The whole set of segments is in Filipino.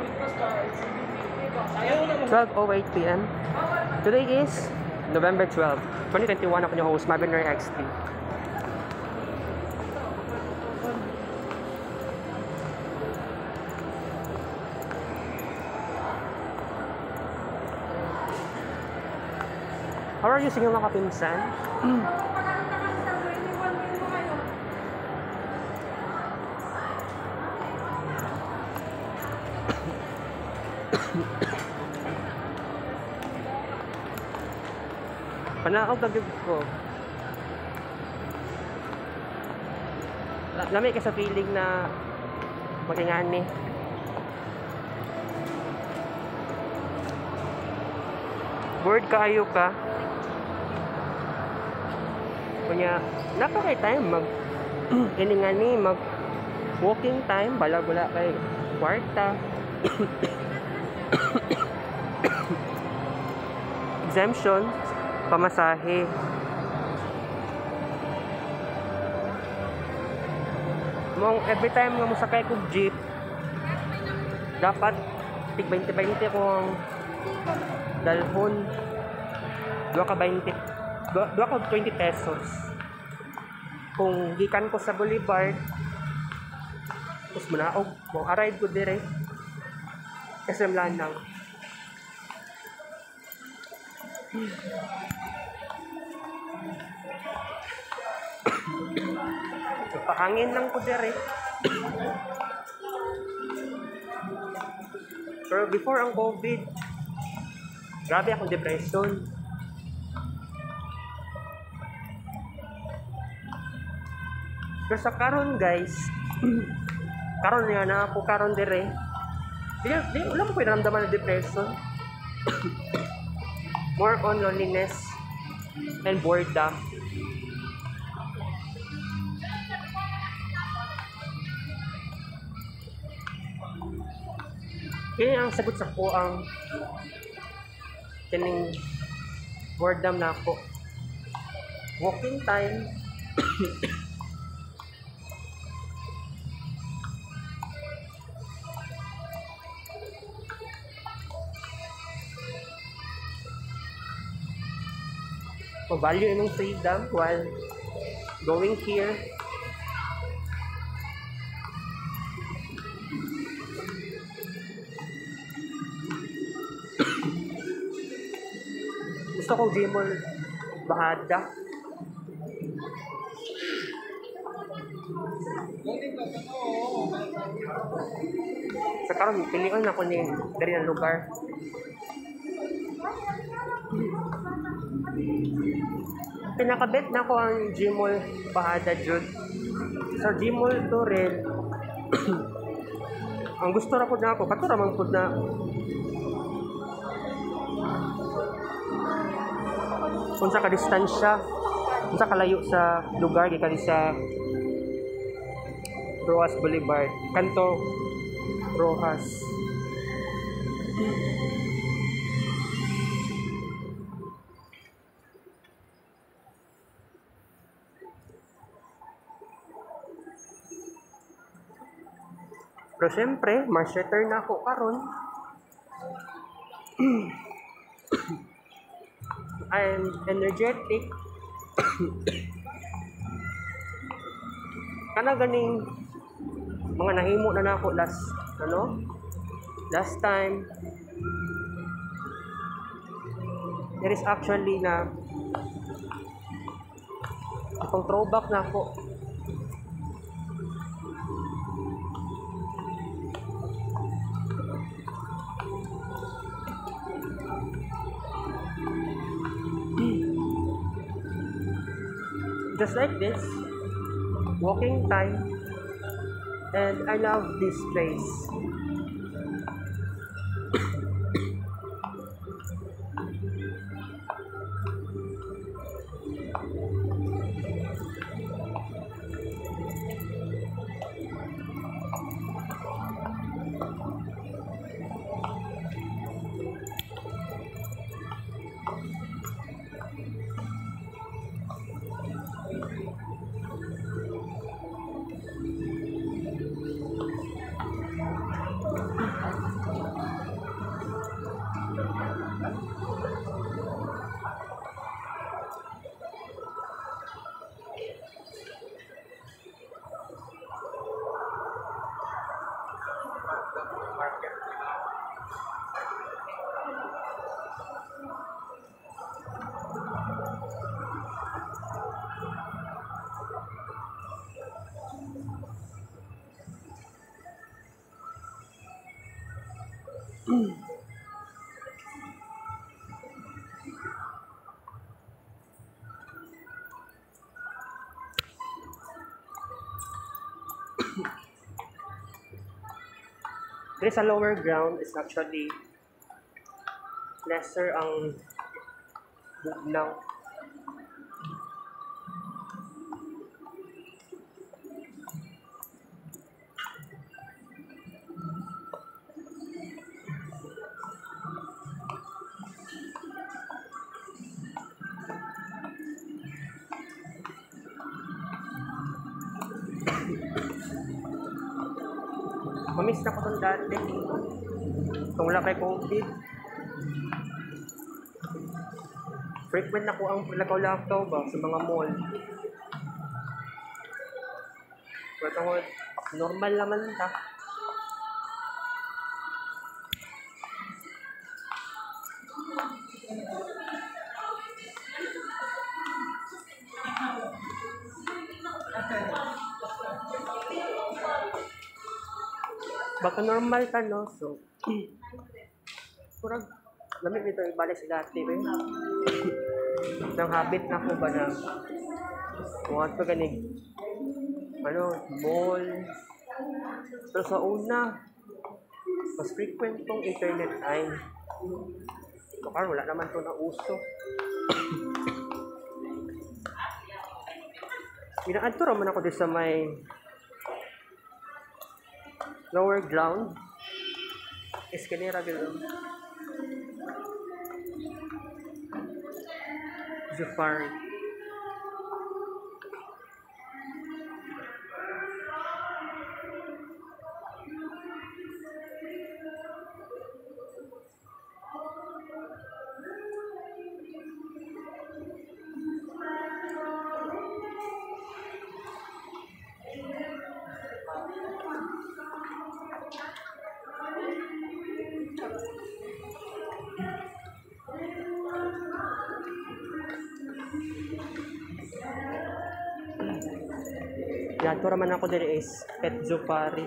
12:08 p.m. Today is November 12, 2021. Ako yung host, Marvin Ray XT. How are you singing mga kapinsan? Panakaw kagib ko. Lamay ka sa feeling na magingani. Bored kayo ka. Kanya, napakay time mag iningani, mag walking time, bala-bala kay kwarta. Exemption, pamasahe. Mong every time nga mo sakay kog jeep, dapat tig 20-20 ko ang dalhon. 2 ka 20 pesos. Kung gikan ko sa Boulevard, tapos manaog, mo arrive ko dire. SM Lanang. Pahangin lang ko dire. Pero before ang COVID, grabe akong depression. Pero sa karon guys, karon nga na ako karon dire. Wala ko pinamdaman ng depression. More on loneliness and boredom. Kaya ang sagot sa ko ang kining boredom na ako. Walking time. Value imong freedom while going here. Gusto ko Gmall bahada. Sa karon pilion ako ni diri nga lugar. Pinakabet na ko ang Gmall bahada jud. Sa Gmall to rin. Ang gusto ra pud na ako, kato ra man pud na unsa ka distansya, unsa ka layo sa lugar gikan sa Rojas Boulevard, kanto Rojas. Pero syempre, March-return na ako karon. I'm energetic. Kana ganing mga nahimo na nako last time. There is actually na itong throwback na ako. Just like this, walking time, and I love this place. There sa lower ground is actually lesser ang bugnaw. Mamiss na ko itong dati. Kung wala kay COVID. Frequent na ko ang lakaw-lakaw ba sa mga mall. But normal naman ta. Baka normal ka, no? So, kurang lamig nito ibalik sa dati. Eh. Nang habit na ko ba na mga ito ganig mall. Pero sa una, mas frequent tong internet time. Baka wala naman ito na uso. Minaadto raman ako din sa may lower ground. Escalera dito. Jafar. Yan, ito raman ako din is Pet Zupari.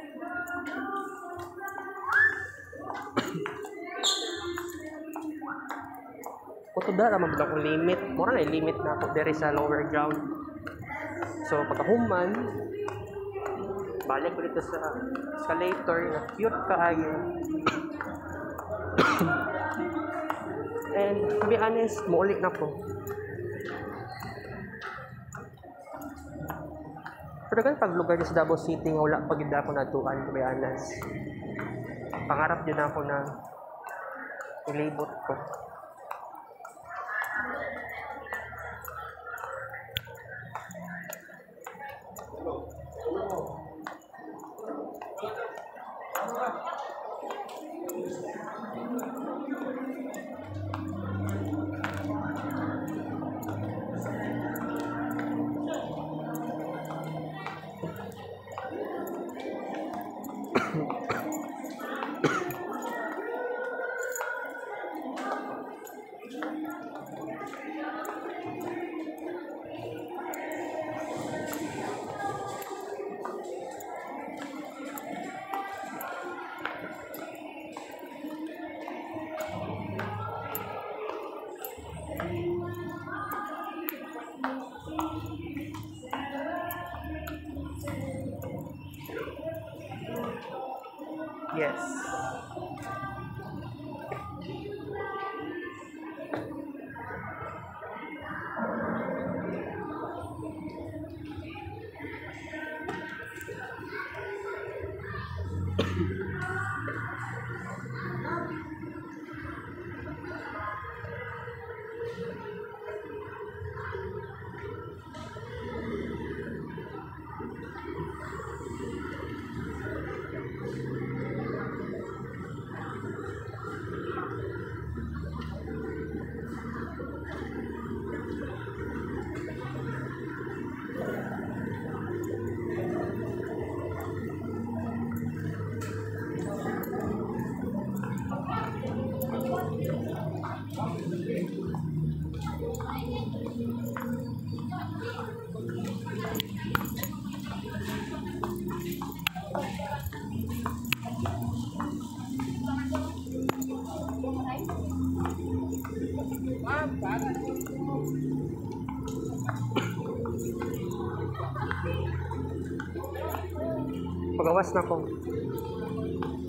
Kung da raman ba akong limit? Mura na limit na ako din sa lower ground. So, pagkahuman, balik ko dito sa escalator na cute kaayo. And to be honest, maulit na po. Pero ganun pag lugar sa Davao City nga wala pag ako natuan, to be honest. Pangarap din ako na ilibot ko. Yes. gawas na ko.